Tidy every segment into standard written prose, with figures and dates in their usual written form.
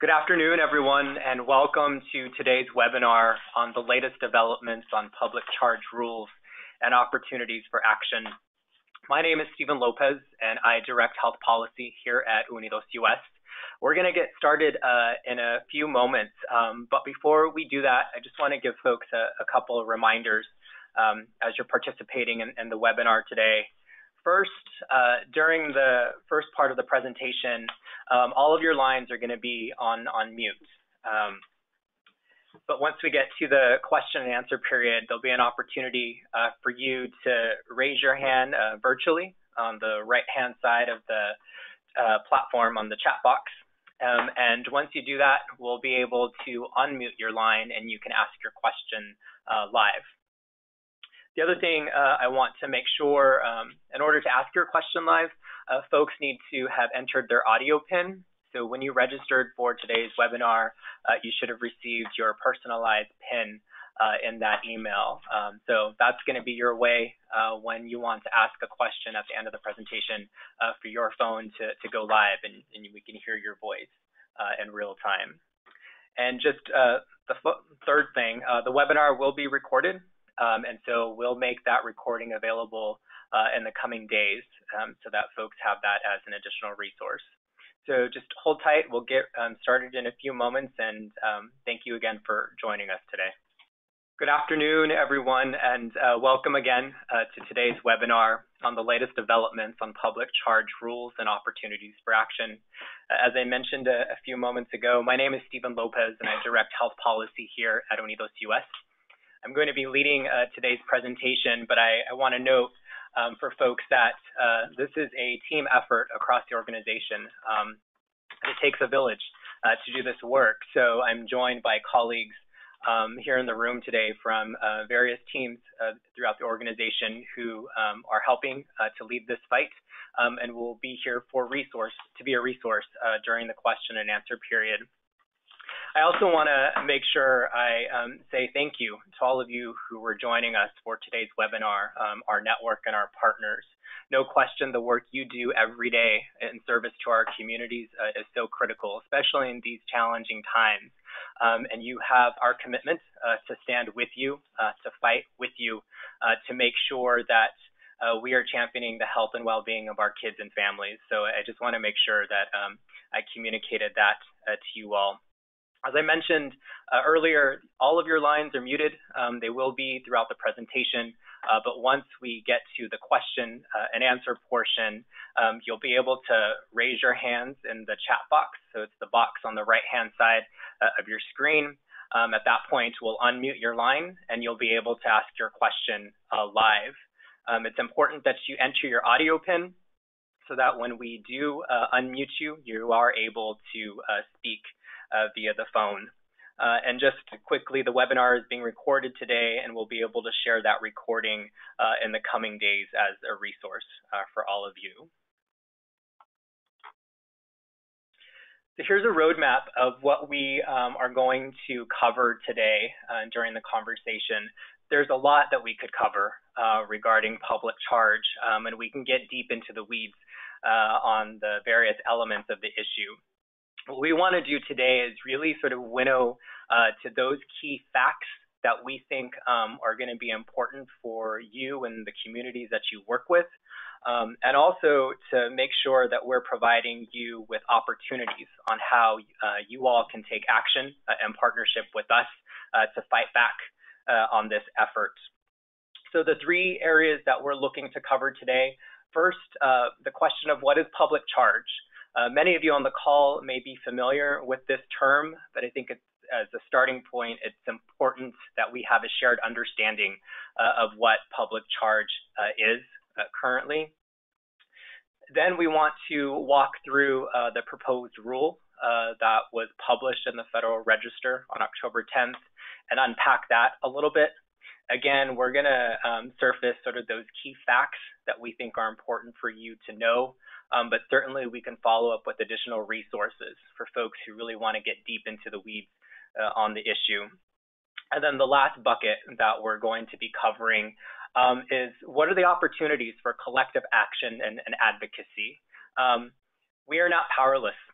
Good afternoon, everyone, and welcome to today's webinar on the latest developments on public charge rules and opportunities for action. My name is Stephen Lopez, and I direct health policy here at Unidos US. We're going to get started in a few moments, but before we do that, I just want to give folks a couple of reminders as you're participating in the webinar today. First, during the first part of the presentation, all of your lines are going to be on mute. But once we get to the question and answer period, there'll be an opportunity for you to raise your hand virtually on the right-hand side of the platform on the chat box. And once you do that, we'll be able to unmute your line and you can ask your question live. The other thing I want to make sure, in order to ask your question live, folks need to have entered their audio PIN. So when you registered for today's webinar, you should have received your personalized PIN in that email. So that's going to be your way when you want to ask a question at the end of the presentation for your phone to go live and we can hear your voice in real time. And just the third thing, the webinar will be recorded. And so we'll make that recording available in the coming days so that folks have that as an additional resource. So just hold tight. We'll get started in a few moments, and thank you again for joining us today. Good afternoon, everyone, and welcome again to today's webinar on the latest developments on public charge rules and opportunities for action. As I mentioned a few moments ago, my name is Stephen Lopez, and I direct health policy here at Unidos US. I'm going to be leading today's presentation, but I want to note for folks that this is a team effort across the organization. It takes a village to do this work. So I'm joined by colleagues here in the room today from various teams throughout the organization who are helping to lead this fight and will be here to be a resource during the question and answer period. I also want to make sure I say thank you to all of you who were joining us for today's webinar, our network and our partners. No question, the work you do every day in service to our communities is so critical, especially in these challenging times. And you have our commitment to stand with you, to fight with you, to make sure that we are championing the health and well-being of our kids and families. So I just want to make sure that I communicated that to you all. As I mentioned earlier, all of your lines are muted. They will be throughout the presentation, but once we get to the question and answer portion, you'll be able to raise your hands in the chat box. So it's the box on the right-hand side of your screen. At that point, we'll unmute your line and you'll be able to ask your question live. It's important that you enter your audio PIN so that when we do unmute you, you are able to speak via the phone. And just quickly, the webinar is being recorded today and we'll be able to share that recording in the coming days as a resource for all of you. So here's a roadmap of what we are going to cover today during the conversation. There's a lot that we could cover regarding public charge, and we can get deep into the weeds on the various elements of the issue. What we want to do today is really sort of winnow to those key facts that we think are going to be important for you and the communities that you work with, and also to make sure that we're providing you with opportunities on how you all can take action in partnership with us to fight back on this effort. So the three areas that we're looking to cover today: first, the question of what is public charge. Many of you on the call may be familiar with this term, but I think as a starting point, it's important that we have a shared understanding of what public charge is currently. Then we want to walk through the proposed rule that was published in the Federal Register on October 10th and unpack that a little bit. Again, we're going to surface sort of those key facts that we think are important for you to know, but certainly we can follow up with additional resources for folks who really want to get deep into the weeds on the issue. And then the last bucket that we're going to be covering is what are the opportunities for collective action and advocacy. We are not powerless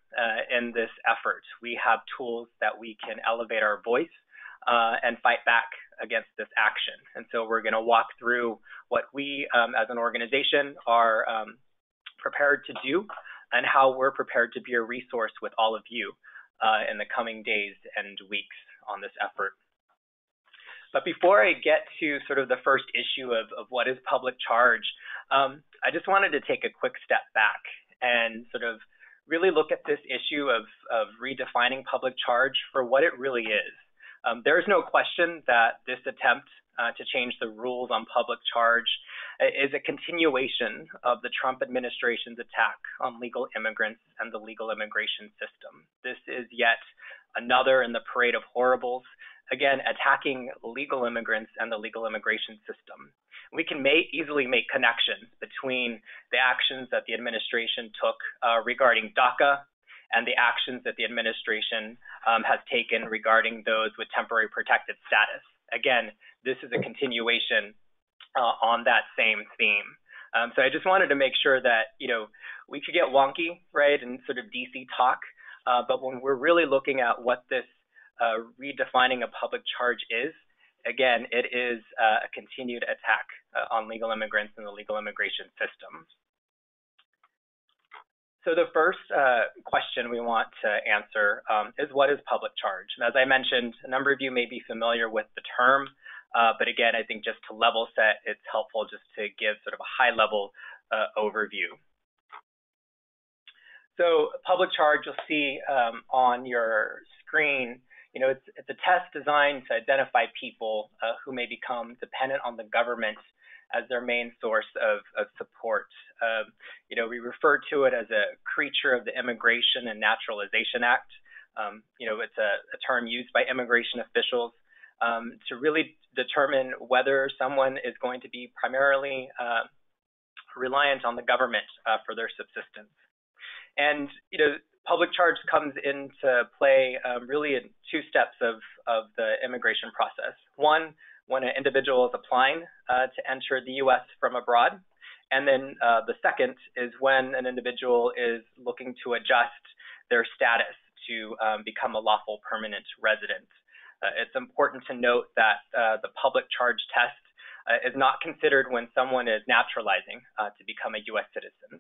in this effort. We have tools that we can elevate our voice and fight back against this action. And so we're going to walk through what we as an organization are prepared to do and how we're prepared to be a resource with all of you in the coming days and weeks on this effort. But before I get to sort of the first issue of what is public charge, I just wanted to take a quick step back and sort of really look at this issue of redefining public charge for what it really is. There is no question that this attempt to change the rules on public charge is a continuation of the Trump administration's attack on legal immigrants and the legal immigration system. This is yet another in the parade of horribles, again, attacking legal immigrants and the legal immigration system. We can easily make connections between the actions that the administration took regarding DACA and the actions that the administration has taken regarding those with temporary protected status. Again, this is a continuation on that same theme. So I just wanted to make sure that, we could get wonky, right, and sort of DC talk, but when we're really looking at what this redefining a public charge is, again, it is a continued attack on legal immigrants and the legal immigration system. So the first question we want to answer is, what is public charge? And as I mentioned, a number of you may be familiar with the term, but again, I think just to level set, it's helpful just to give sort of a high-level overview. So public charge, you'll see on your screen, it's a test designed to identify people who may become dependent on the government as their main source of support. We refer to it as a creature of the Immigration and Naturalization Act. It's a term used by immigration officials to really determine whether someone is going to be primarily reliant on the government for their subsistence. And, public charge comes into play really in two steps of the immigration process. One, when an individual is applying to enter the U.S. from abroad. And then the second is when an individual is looking to adjust their status to become a lawful permanent resident. It's important to note that the public charge test is not considered when someone is naturalizing to become a U.S. citizen.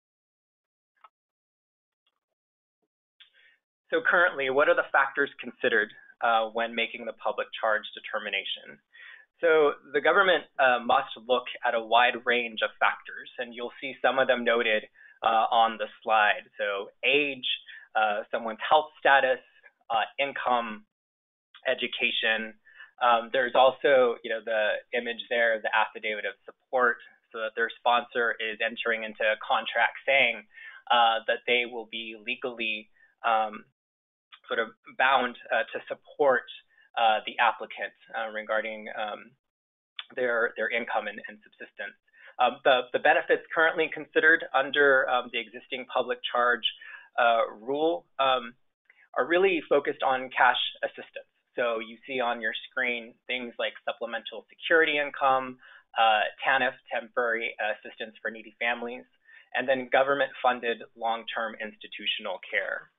So currently, what are the factors considered when making the public charge determination? So the government must look at a wide range of factors, and you'll see some of them noted on the slide. So age, someone's health status, income, education. There's also, the image there, the affidavit of support, so that their sponsor is entering into a contract saying that they will be legally sort of bound to support the applicant regarding their income and subsistence. The benefits currently considered under the existing public charge rule are really focused on cash assistance. So you see on your screen things like supplemental security income, TANF, temporary assistance for needy families, and then government-funded long-term institutional care.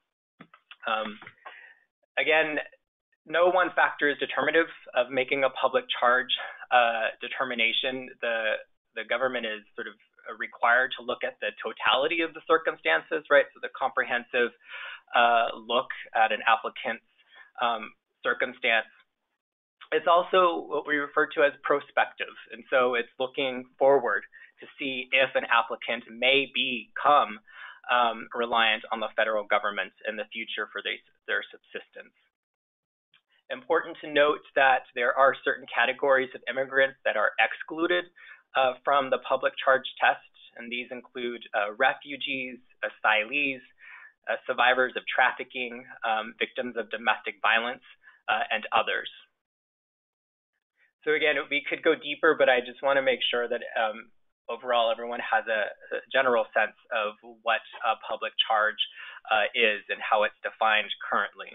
Again, no one factor is determinative of making a public charge determination. The government is sort of required to look at the totality of the circumstances, right? So the comprehensive look at an applicant's circumstance. It's also what we refer to as prospective. And so it's looking forward to see if an applicant may become reliant on the federal government in the future for their subsistence. Important to note that there are certain categories of immigrants that are excluded from the public charge test, and these include refugees, asylees, survivors of trafficking, victims of domestic violence, and others. So again, we could go deeper, but I just want to make sure that overall, everyone has a general sense of what public charge is and how it's defined currently.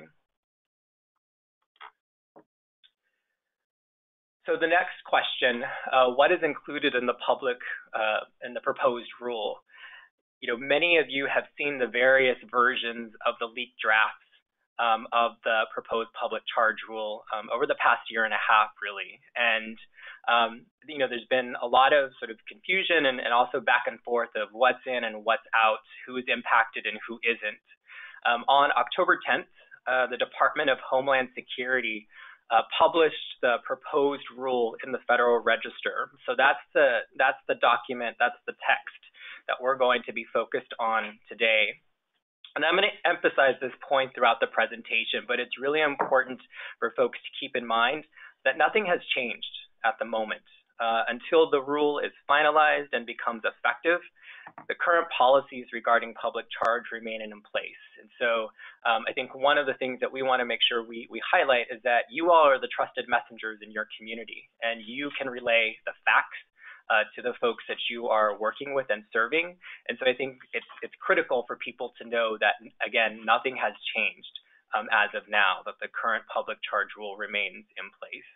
So the next question, what is included in the proposed rule? many of you have seen the various versions of the leaked drafts of the proposed public charge rule over the past year and a half, really. And, there's been a lot of sort of confusion and also back and forth of what's in and what's out, who is impacted and who isn't. On October 10th, the Department of Homeland Security published the proposed rule in the Federal Register. So that's the document, that's the text that we're going to be focused on today. And I'm going to emphasize this point throughout the presentation, but it's really important for folks to keep in mind that nothing has changed at the moment. Until the rule is finalized and becomes effective, the current policies regarding public charge remain in place. And so I think one of the things that we want to make sure we highlight is that you all are the trusted messengers in your community, and you can relay the facts to the folks that you are working with and serving. And so I think it's critical for people to know that, again, nothing has changed as of now, that the current public charge rule remains in place.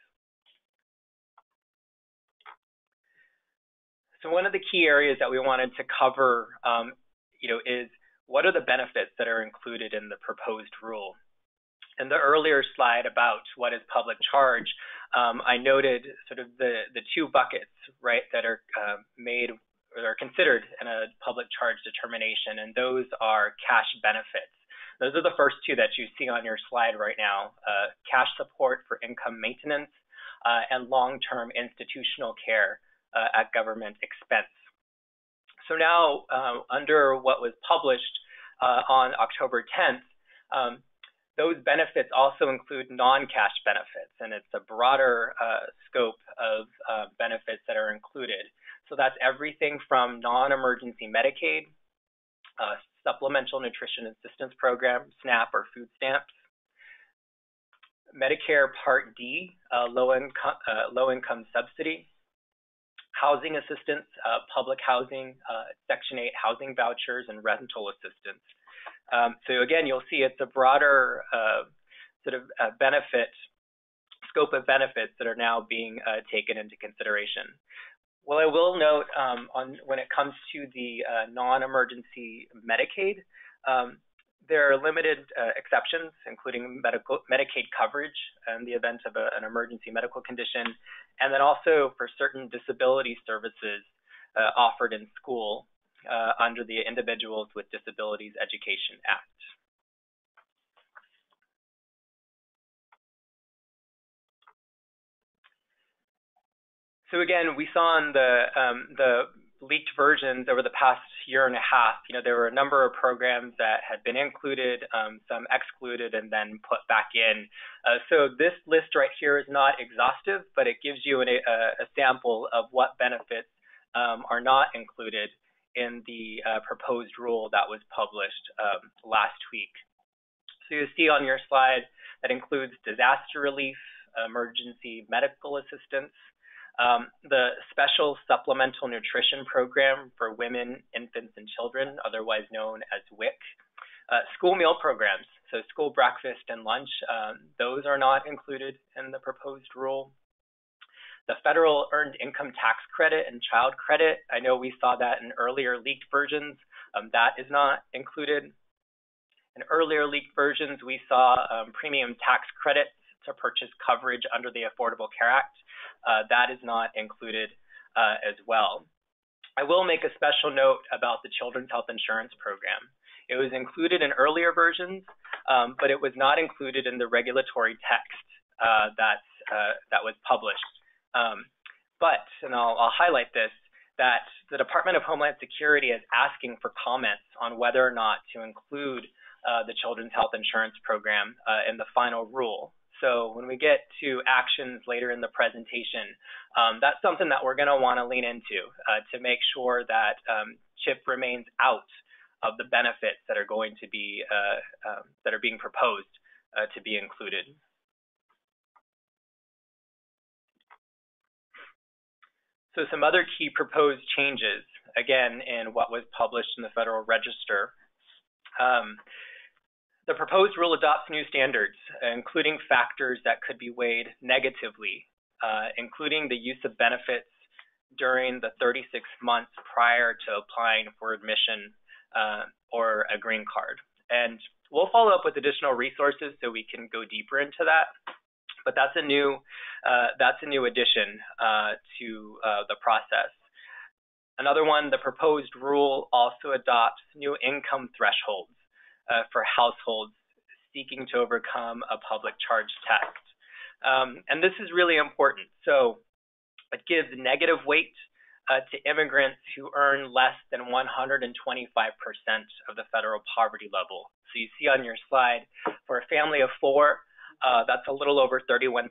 So one of the key areas that we wanted to cover, is what are the benefits that are included in the proposed rule? In the earlier slide about what is public charge, I noted sort of the two buckets, right, that are made or are considered in a public charge determination, and those are cash benefits. Those are the first two that you see on your slide right now: cash support for income maintenance and long-term institutional care at government expense. So now, under what was published on October 10th, those benefits also include non-cash benefits, and it's a broader scope of benefits that are included. So that's everything from non-emergency Medicaid, Supplemental Nutrition Assistance Program, SNAP or food stamps, Medicare Part D, low-income subsidy, housing assistance, public housing, Section 8 housing vouchers, and rental assistance. So again, you'll see it's a broader scope of benefits that are now being taken into consideration. Well, I will note when it comes to the non-emergency Medicaid, there are limited exceptions, including Medicaid coverage in the event of an emergency medical condition, and then also for certain disability services offered in school under the Individuals with Disabilities Education Act. So again, we saw in the leaked versions over the past year and a half, there were a number of programs that had been included, some excluded, and then put back in. So this list right here is not exhaustive, but it gives you a sample of what benefits are not included in the proposed rule that was published last week. So you see on your slide that includes disaster relief, emergency medical assistance, the Special Supplemental Nutrition Program for Women, Infants, and Children, otherwise known as WIC, school meal programs, so school breakfast and lunch, those are not included in the proposed rule. The Federal Earned Income Tax Credit and Child Credit, I know we saw that in earlier leaked versions, that is not included. In earlier leaked versions, we saw premium tax credits to purchase coverage under the Affordable Care Act. That is not included as well. I will make a special note about the Children's Health Insurance Program. It was included in earlier versions, but it was not included in the regulatory text that was published. And I'll highlight this, that the Department of Homeland Security is asking for comments on whether or not to include the Children's Health Insurance Program in the final rule. So when we get to actions later in the presentation, that's something that we're going to want to lean into to make sure that CHIP remains out of the benefits that are going to be that are being proposed to be included. So some other key proposed changes, again, in what was published in the Federal Register. The proposed rule adopts new standards, including factors that could be weighed negatively, including the use of benefits during the 36 months prior to applying for admission or a green card. And we'll follow up with additional resources so we can go deeper into that. But that's a new addition to the process. Another one, the proposed rule also adopts new income thresholds for households seeking to overcome a public charge test. And this is really important. So it gives negative weight to immigrants who earn less than 125% of the federal poverty level. So you see on your slide, for a family of 4, that's a little over $31,000.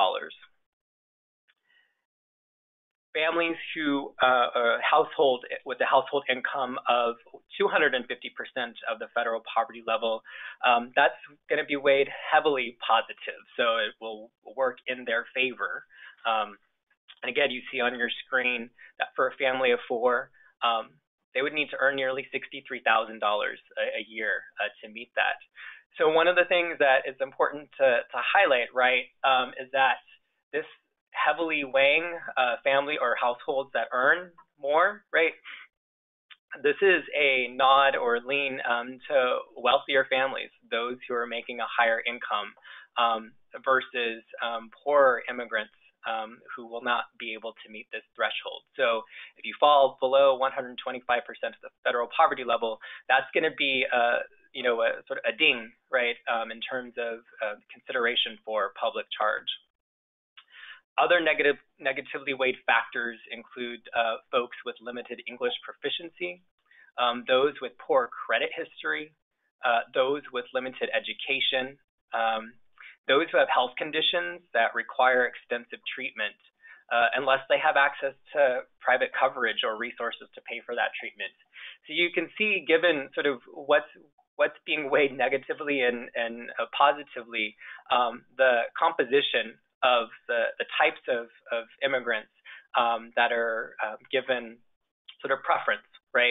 Families who household with a household income of 250% of the federal poverty level, that's going to be weighed heavily positive. So it will work in their favor. And again, you see on your screen that for a family of 4, they would need to earn nearly $63,000 a year to meet that. So one of the things that is important to highlight, right, is that this heavily weighing family or households that earn more, right, this is a nod or lean to wealthier families, those who are making a higher income versus poorer immigrants who will not be able to meet this threshold. So if you fall below 125% of the federal poverty level, that's going to be a sort of a ding, right, in terms of consideration for public charge. Other negatively weighed factors include folks with limited English proficiency, those with poor credit history, those with limited education, those who have health conditions that require extensive treatment, unless they have access to private coverage or resources to pay for that treatment. So you can see, given sort of what's being weighed negatively and positively, the composition of the types of immigrants that are given sort of preference, right?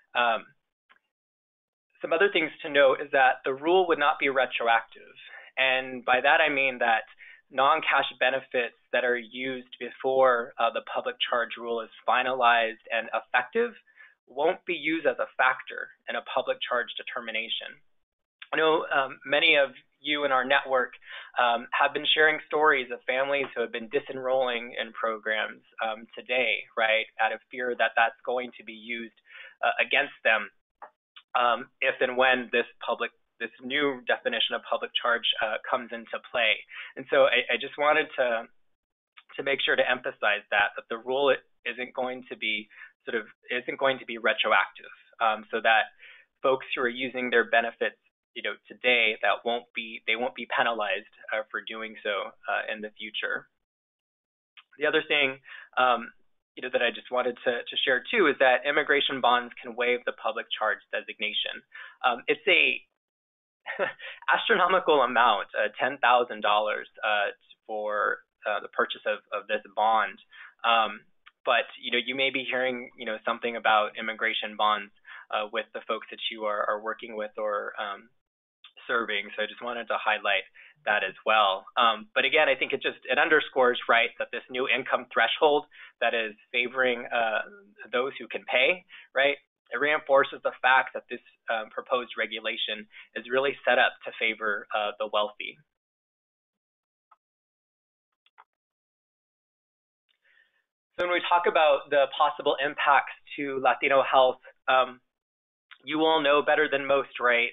Some other things to note is that the rule would not be retroactive. And by that, I mean that non-cash benefits that are used before the public charge rule is finalized and effective won't be used as a factor in a public charge determination. I know many of you in our network have been sharing stories of families who have been disenrolling in programs today, right, out of fear that that's going to be used against them if and when this new definition of public charge comes into play. And so I just wanted to make sure to emphasize that the rule isn't going to be retroactive, so that folks who are using their benefits today, they won't be penalized for doing so in the future. The other thing that I just wanted to share too is that immigration bonds can waive the public charge designation. It's a astronomical amount, $10,000 for the purchase of this bond. But you may be hearing something about immigration bonds with the folks that you are working with or serving. So I just wanted to highlight that as well. But again, I think it underscores, right, that this new income threshold that is favoring those who can pay, right, it reinforces the fact that this proposed regulation is really set up to favor the wealthy. So when we talk about the possible impacts to Latino health, you all know better than most, right,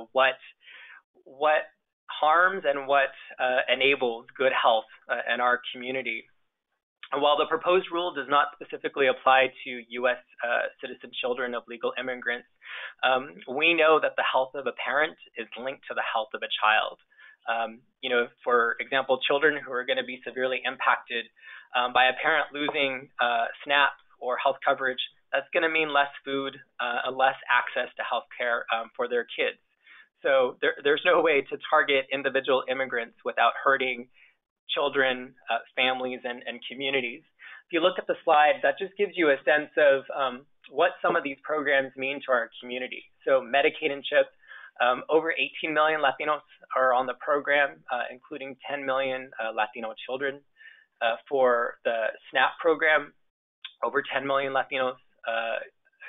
what harms and what enables good health in our community. And while the proposed rule does not specifically apply to U.S. citizen children of legal immigrants, we know that the health of a parent is linked to the health of a child. For example, children who are going to be severely impacted by a parent losing SNAP or health coverage, that's going to mean less food, less access to health care for their kids. So there's no way to target individual immigrants without hurting children, families, and communities. If you look at the slide, that just gives you a sense of what some of these programs mean to our community. So Medicaid and CHIP, over 18 million Latinos are on the program, including 10 million Latino children. For the SNAP program, over 10 million Latinos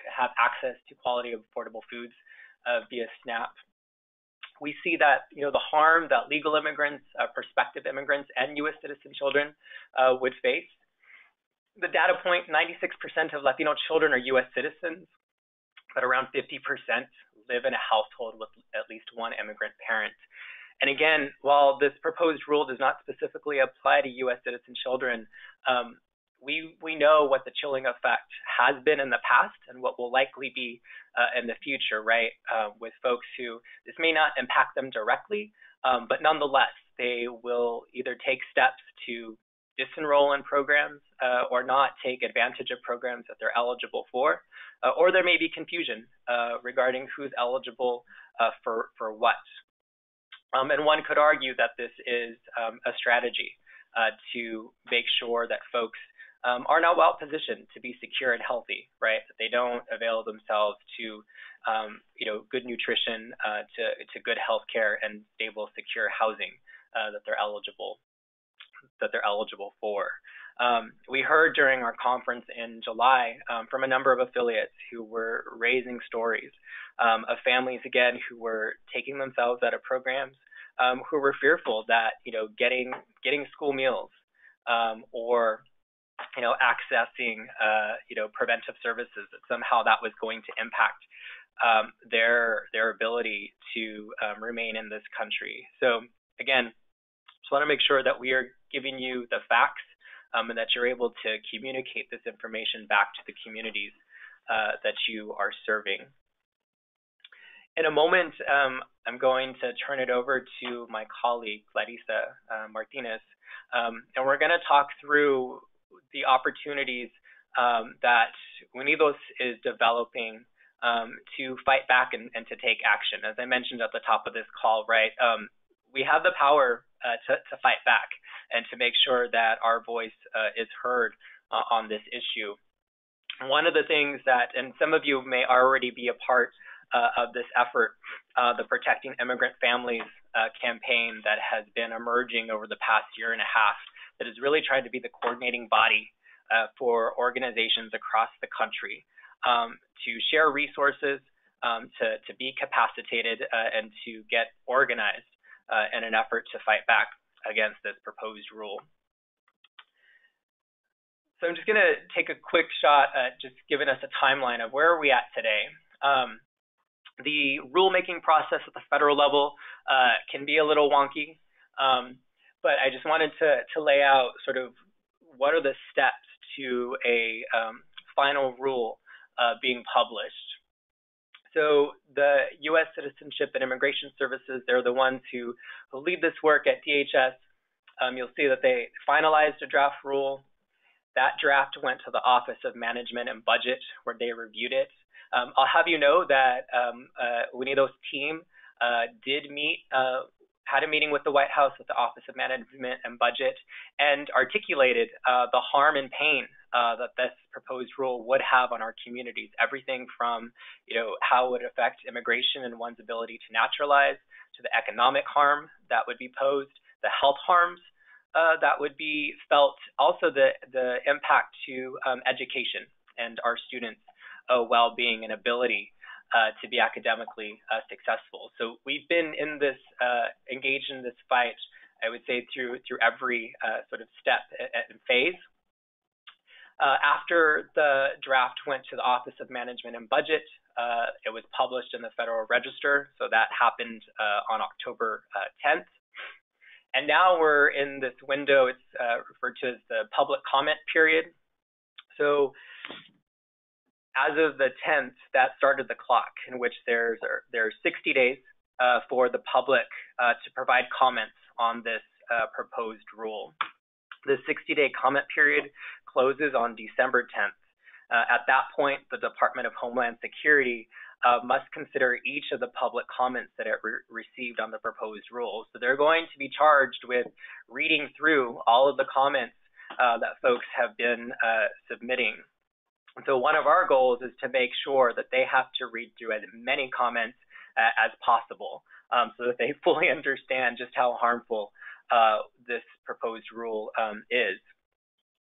have access to quality, affordable foods via SNAP. We see that the harm that legal immigrants, prospective immigrants, and U.S. citizen children would face. The data point: 96% of Latino children are U.S. citizens, but around 50% live in a household with at least one immigrant parent. And again, while this proposed rule does not specifically apply to U.S. citizen children, we know what the chilling effect has been in the past and what will likely be in the future, right? With folks who this may not impact them directly, but nonetheless, they will either take steps to disenroll in programs or not take advantage of programs that they're eligible for, or there may be confusion regarding who's eligible for what. And one could argue that this is a strategy to make sure that folks are now well positioned to be secure and healthy, right? That they don't avail themselves to, good nutrition, to good health care and stable, secure housing that they're eligible for. We heard during our conference in July from a number of affiliates who were raising stories of families, again, who were taking themselves out of programs, who were fearful that, getting school meals or, accessing, preventive services, that somehow that was going to impact their ability to remain in this country. So again, just want to make sure that we are giving you the facts and that you're able to communicate this information back to the communities that you are serving. In a moment, I'm going to turn it over to my colleague, Clarissa Martinez, and we're going to talk through the opportunities that Unidos is developing to fight back and to take action. As I mentioned at the top of this call, right, we have the power to fight back and to make sure that our voice is heard on this issue. One of the things that, and some of you may already be a part of this effort, the Protecting Immigrant Families campaign that has been emerging over the past year and a half, that is really trying to be the coordinating body for organizations across the country to share resources, to be capacitated, and to get organized in an effort to fight back against this proposed rule. So I'm just going to take a quick shot at just giving us a timeline of where are we at today. The rulemaking process at the federal level can be a little wonky, but I just wanted to lay out sort of what are the steps to a final rule being published. So the U.S. Citizenship and Immigration Services, they're the ones who lead this work at DHS. You'll see that they finalized a draft rule. That draft went to the Office of Management and Budget, where they reviewed it. I'll have you know that Unidos team did meet, had a meeting with the White House, with the Office of Management and Budget, and articulated the harm and pain that this proposed rule would have on our communities. Everything from, how it would affect immigration and one's ability to naturalize, to the economic harm that would be posed, the health harms that would be felt, also the impact to education and our students' well-being and ability to be academically successful. So we've been in this, engaged in this fight, I would say, through every sort of step and phase. After the draft went to the Office of Management and Budget, it was published in the Federal Register. So that happened on October 10th. And now we're in this window, it's referred to as the public comment period. So as of the 10th, that started the clock, in which there's 60 days for the public to provide comments on this proposed rule. The 60-day comment period closes on December 10th. At that point, the Department of Homeland Security must consider each of the public comments that it received on the proposed rule. So they're going to be charged with reading through all of the comments that folks have been submitting. So one of our goals is to make sure that they have to read through as many comments as possible, so that they fully understand just how harmful this proposed rule is.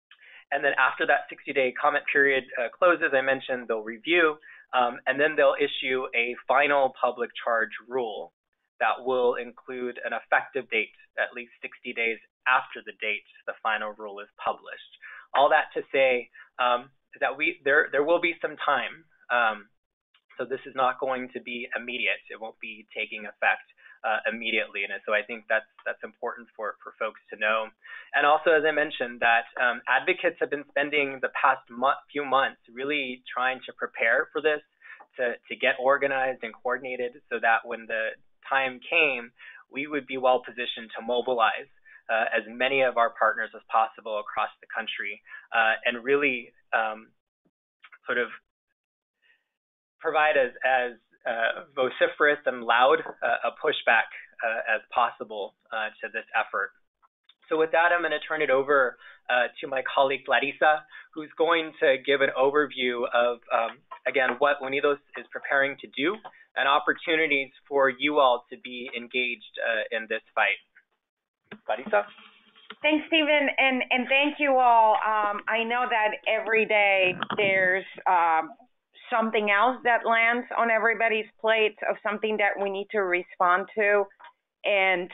And then after that 60-day comment period closes, I mentioned they'll review, and then they'll issue a final public charge rule that will include an effective date at least 60 days after the date the final rule is published. All that to say that there will be some time. So this is not going to be immediate. It won't be taking effect immediately. And so I think that's important for folks to know. And also, as I mentioned, that advocates have been spending the past few months really trying to prepare for this, to get organized and coordinated so that when the time came, we would be well positioned to mobilize as many of our partners as possible across the country and really sort of provide as vociferous and loud a pushback as possible to this effort. So with that, I'm going to turn it over to my colleague Larissa, who's going to give an overview of, again, what Unidos is preparing to do and opportunities for you all to be engaged in this fight. Larissa? Thanks, Stephen, and thank you all. I know that every day there's something else that lands on everybody's plate of something that we need to respond to, and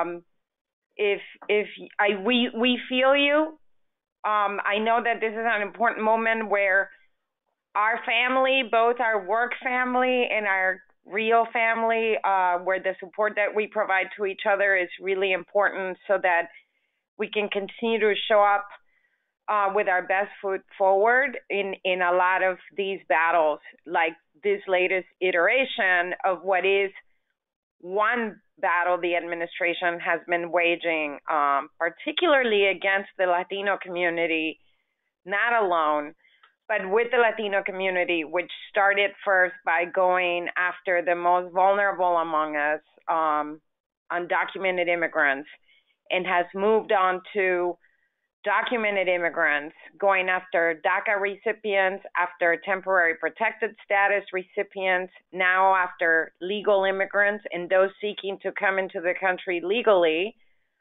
we feel you. I know that this is an important moment where our family, both our work family and our real family, where the support that we provide to each other is really important so that we can continue to show up with our best foot forward in a lot of these battles, like this latest iteration of what is one battle the administration has been waging, particularly against the Latino community, not alone, but with the Latino community, which started first by going after the most vulnerable among us, undocumented immigrants, and has moved on to documented immigrants, going after DACA recipients, after temporary protected status recipients, now after legal immigrants and those seeking to come into the country legally,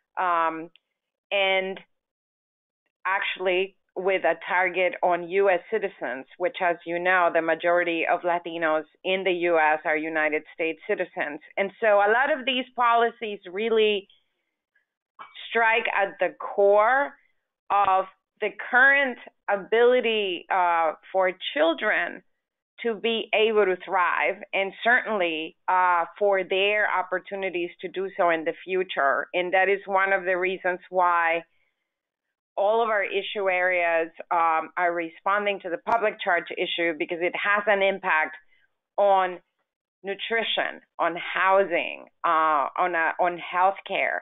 and actually with a target on U.S. citizens, which, as you know, the majority of Latinos in the U.S. are United States citizens. And so a lot of these policies really strike at the core of the current ability for children to be able to thrive, and certainly for their opportunities to do so in the future. And that is one of the reasons why all of our issue areas are responding to the public charge issue, because it has an impact on nutrition, on housing, on healthcare.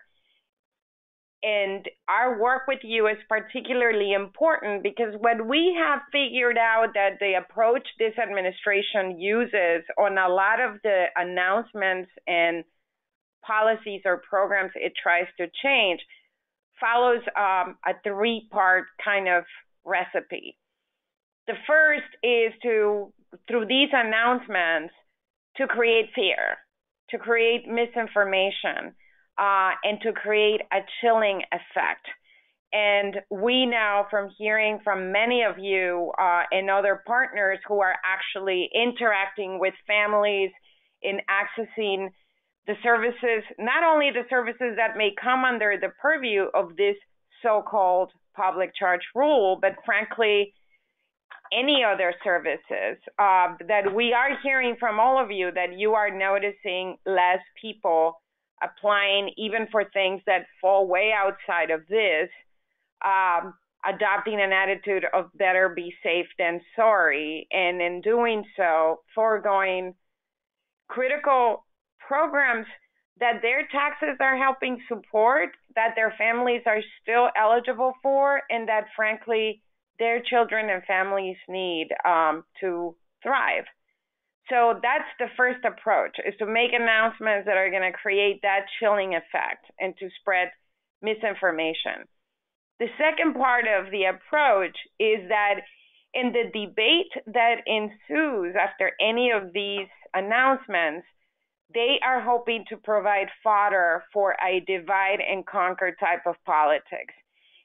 And our work with you is particularly important because what we have figured out that the approach this administration uses on a lot of the announcements and policies or programs it tries to change follows a three-part kind of recipe. The first is to, through these announcements, to create fear, to create misinformation, and to create a chilling effect. And we know from hearing from many of you and other partners who are actually interacting with families in accessing the services, not only the services that may come under the purview of this so-called public charge rule, but frankly, any other services that we are hearing from all of you that you are noticing less people applying even for things that fall way outside of this, adopting an attitude of better be safe than sorry, and in doing so, foregoing critical programs that their taxes are helping support, that their families are still eligible for, and that frankly, their children and families need to thrive. So that's the first approach, is to make announcements that are going to create that chilling effect and to spread misinformation. The second part of the approach is that in the debate that ensues after any of these announcements, they are hoping to provide fodder for a divide and conquer type of politics.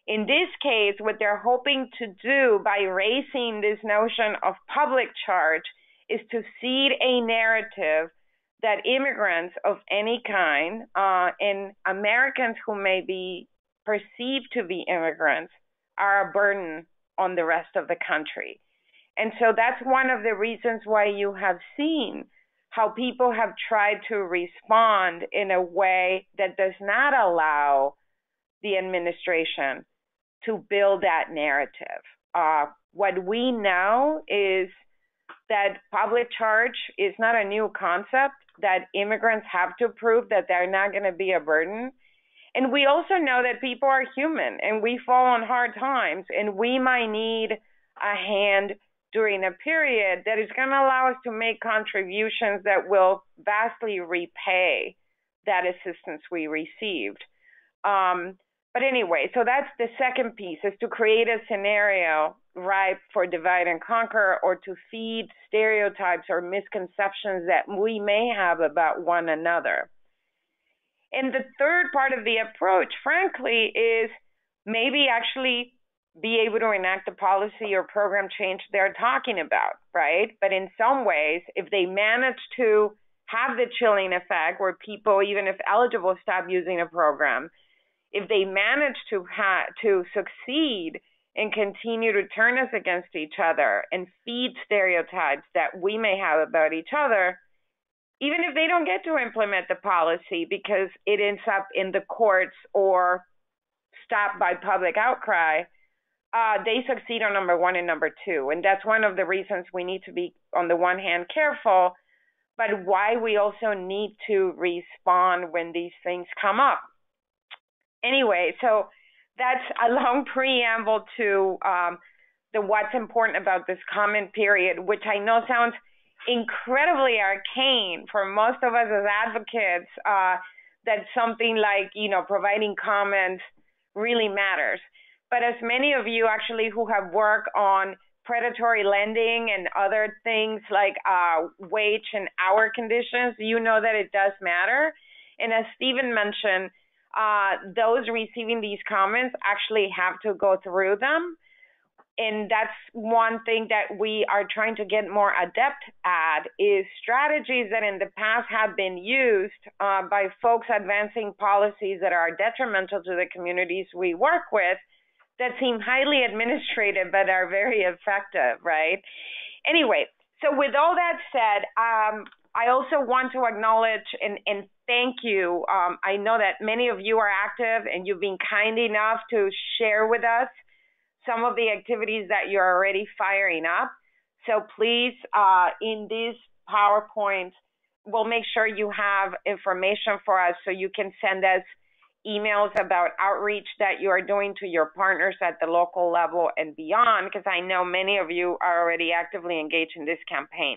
In this case, what they're hoping to do by raising this notion of public charge is to seed a narrative that immigrants of any kind and Americans who may be perceived to be immigrants are a burden on the rest of the country. And so that's one of the reasons why you have seen how people have tried to respond in a way that does not allow the administration to build that narrative. What we know is that public charge is not a new concept, that immigrants have to prove that they're not going to be a burden. And we also know that people are human and we fall on hard times, and we might need a hand during a period that is going to allow us to make contributions that will vastly repay that assistance we received. But anyway, so that's the second piece, is to create a scenario ripe for divide and conquer, or to feed stereotypes or misconceptions that we may have about one another. And the third part of the approach, frankly, is maybe actually be able to enact the policy or program change they're talking about, right? But in some ways, if they manage to have the chilling effect where people, even if eligible, stop using a program, if they manage to succeed and continue to turn us against each other and feed stereotypes that we may have about each other, even if they don't get to implement the policy because it ends up in the courts or stopped by public outcry, they succeed on number one and number two. And that's one of the reasons we need to be, on the one hand, careful, but why we also need to respond when these things come up. Anyway, so that's a long preamble to the what's important about this comment period, which I know sounds incredibly arcane for most of us as advocates, that something like, providing comments really matters. But as many of you actually who have worked on predatory lending and other things like wage and hour conditions, you know that it does matter. And as Stephen mentioned, those receiving these comments actually have to go through them. And that's one thing that we are trying to get more adept at, is strategies that in the past have been used by folks advancing policies that are detrimental to the communities we work with, that seem highly administrative but are very effective, right? Anyway, so with all that said, I also want to acknowledge and thank you. I know that many of you are active and you've been kind enough to share with us some of the activities that you're already firing up. So please, in these PowerPoints, we'll make sure you have information for us so you can send us emails about outreach that you are doing to your partners at the local level and beyond, because I know many of you are already actively engaged in this campaign.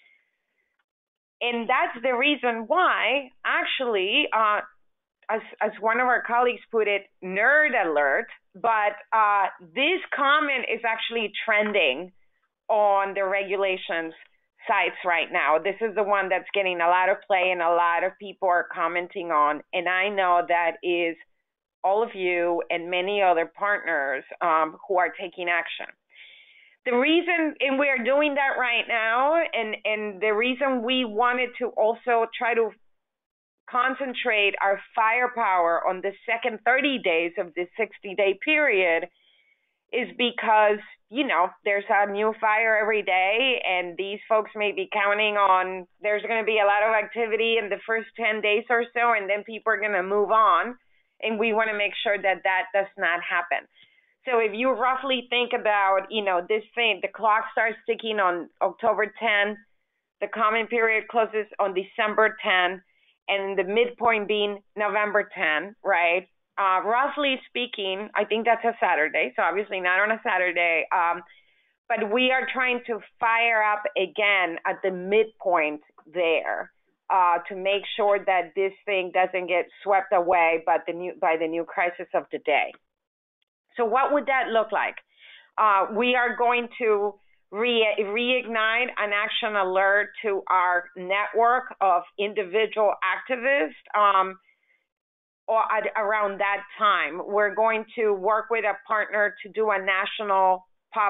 And that's the reason why, actually, as one of our colleagues put it, nerd alert, but this comment is actually trending on the regulations sites right now. This is the one that's getting a lot of play and a lot of people are commenting on. And I know that is all of you and many other partners who are taking action. The reason, and we are doing that right now, and the reason we wanted to also try to concentrate our firepower on the second 30 days of this 60-day period is because, there's a new fire every day, and these folks may be counting on there's going to be a lot of activity in the first 10 days or so, and then people are going to move on, and we want to make sure that that does not happen. So if you roughly think about, this thing, the clock starts ticking on October 10, the comment period closes on December 10, and the midpoint being November 10, right? Roughly speaking, I think that's a Saturday, so obviously not on a Saturday, but we are trying to fire up again at the midpoint there to make sure that this thing doesn't get swept away by the new crisis of the day. So what would that look like? We are going to reignite an action alert to our network of individual activists. or around that time. We're going to work with a partner to do a national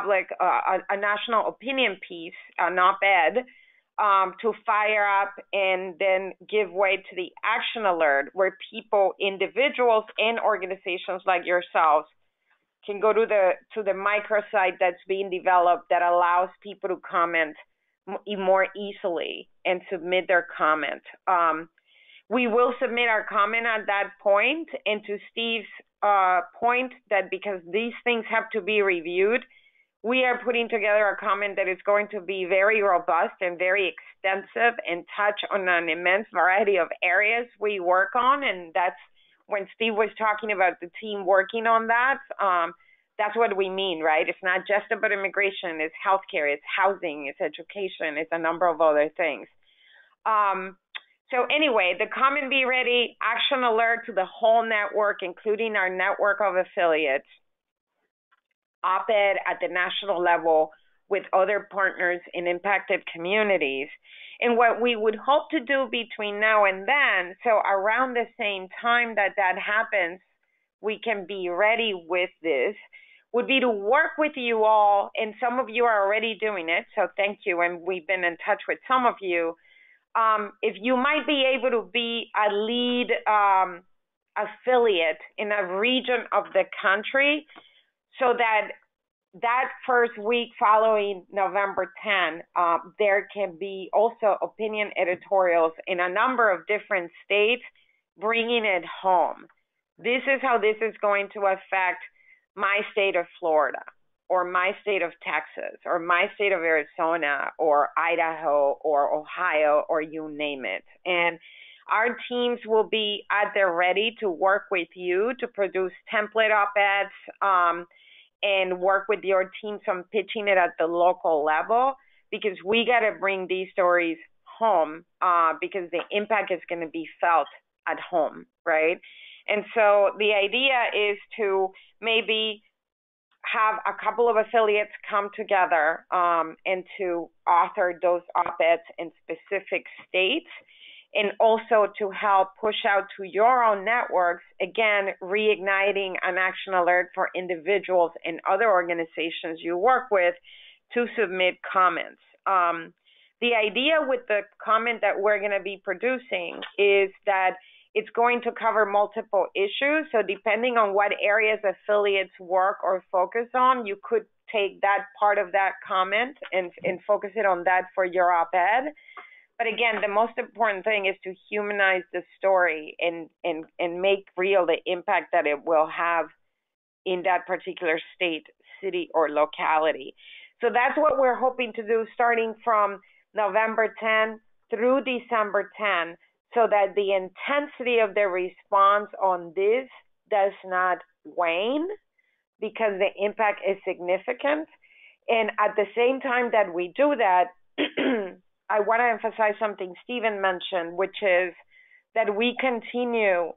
a national opinion piece, an op-ed, to fire up and then give way to the action alert, where people, individuals and organizations like yourselves, can go to the microsite that's being developed that allows people to comment more easily and submit their comment. We will submit our comment at that point, and to Steve's point, that because these things have to be reviewed, we are putting together a comment that is going to be very robust and very extensive and touch on an immense variety of areas we work on. And that's when Steve was talking about the team working on that. That's what we mean, right? It's not just about immigration, it's healthcare, it's housing, it's education, it's a number of other things. So anyway, the comment be ready, action alert to the whole network, including our network of affiliates, op-ed at the national level with other partners in impacted communities. And what we would hope to do between now and then, so around the same time that happens, we can be ready with this, would be to work with you all, and some of you are already doing it, so thank you, and we've been in touch with some of you. If you might be able to be a lead affiliate in a region of the country, so that first week following November 10, there can be also opinion editorials in a number of different states, bringing it home. This is how this is going to affect my state of Florida, or my state of Texas, or my state of Arizona, or Idaho, or Ohio, or you name it. And our teams will be at the ready to work with you to produce template op-eds, and work with your teams on pitching it at the local level, because we got to bring these stories home, because the impact is going to be felt at home, right? And so the idea is to maybe have a couple of affiliates come together and to author those op-eds in specific states, and also to help push out to your own networks, again, reigniting an action alert for individuals and other organizations you work with to submit comments. The idea with the comment that we're going to be producing is that it's going to cover multiple issues. So depending on what areas affiliates work or focus on, you could take that part of that comment and focus it on that for your op-ed. But again, the most important thing is to humanize the story and make real the impact that it will have in that particular state, city, or locality. So that's what we're hoping to do starting from November 10 through December 10, so that the intensity of the response on this does not wane, because the impact is significant. And at the same time that we do that, I want to emphasize something Stephen mentioned, which is that we continue,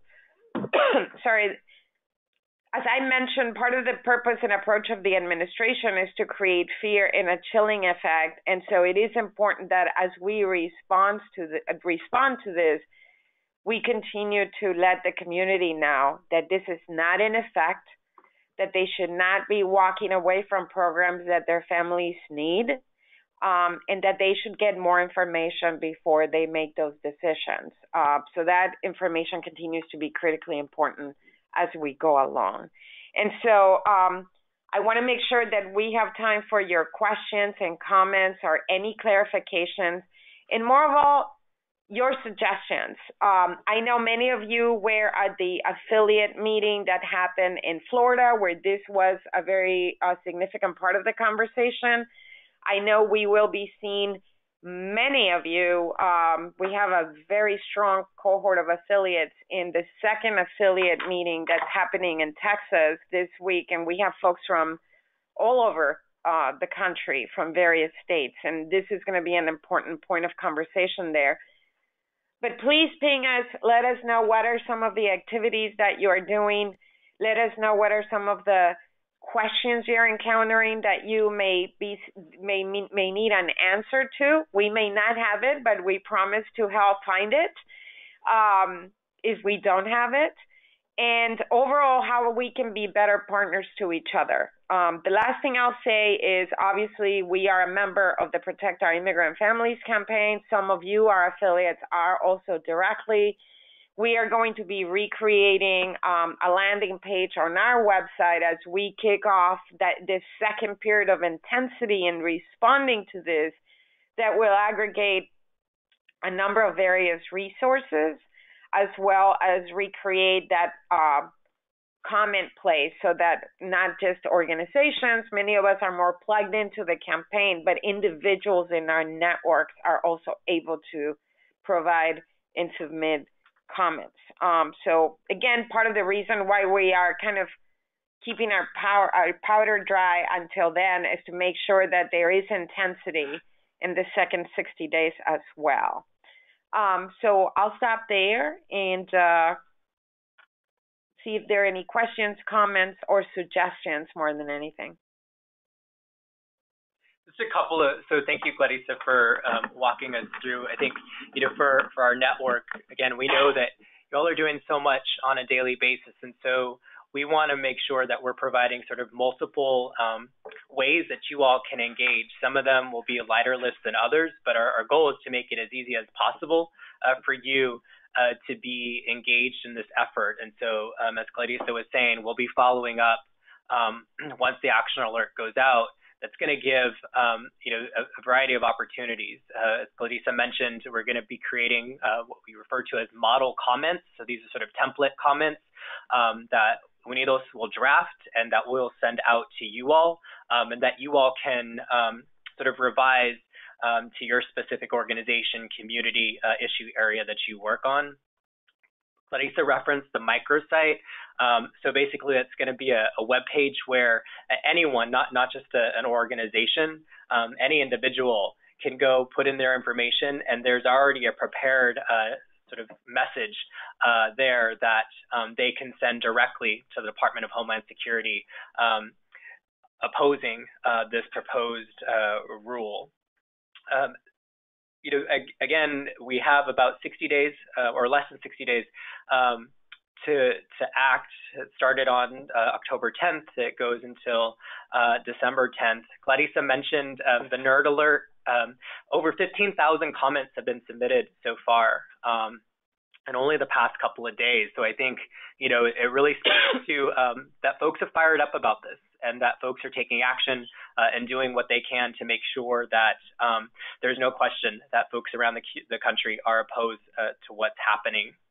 as I mentioned, part of the purpose and approach of the administration is to create fear and a chilling effect. And so it is important that as we respond to this, we continue to let the community know that this is not in effect, that they should not be walking away from programs that their families need, and that they should get more information before they make those decisions. So that information continues to be critically important as we go along. And so I want to make sure that we have time for your questions and comments or any clarifications, and more of all, your suggestions. I know many of you were at the affiliate meeting that happened in Florida, where this was a very significant part of the conversation. I know we will be seeing many of you. We have a very strong cohort of affiliates in the second affiliate meeting that's happening in Texas this week, and we have folks from all over the country, from various states, and this is going to be an important point of conversation there. But please ping us, let us know what are some of the activities that you're doing, let us know what are some of the questions you're encountering that you may need an answer to. We may not have it, but we promise to help find it if we don't have it. and overall how we can be better partners to each other. The last thing I'll say is obviously we are a member of the Protect Our Immigrant Families campaign. Some of you, our affiliates, are also directly. We are going to be recreating a landing page on our website as we kick off this second period of intensity in responding to this, that will aggregate a number of various resources, as well as recreate that comment place so that not just organizations, many of us are more plugged into the campaign, but individuals in our networks are also able to provide and submit comments. So again, part of the reason why we are kind of keeping our powder dry until then is to make sure that there is intensity in the second 60 days as well. So I'll stop there and see if there are any questions, comments, or suggestions more than anything. Just a couple of, so thank you, Clarissa, for walking us through. I think, for our network, again, we know that y'all are doing so much on a daily basis, and so we want to make sure that we're providing sort of multiple ways that you all can engage. Some of them will be a lighter list than others, but our goal is to make it as easy as possible for you to be engaged in this effort. And so, as Clarissa was saying, we'll be following up once the action alert goes out. That's going to give a variety of opportunities. As Clarissa mentioned, we're going to be creating what we refer to as model comments. So these are sort of template comments that Unidos will draft and that we'll send out to you all, and that you all can sort of revise to your specific organization, community, issue area that you work on. Clarissa referenced the microsite. So basically, it's going to be a web page where anyone, not just an organization, any individual can go put in their information, and there's already a prepared sort of message there that they can send directly to the Department of Homeland Security opposing this proposed rule. Again, we have about 60 days or less than 60 days to act. It started on October 10th. It goes until December 10th. Clarissa mentioned the Nerd Alert. Over 15,000 comments have been submitted so far in only the past couple of days. So I think, it really speaks to that folks have fired up about this, and that folks are taking action and doing what they can to make sure that there's no question that folks around the country are opposed to what's happening.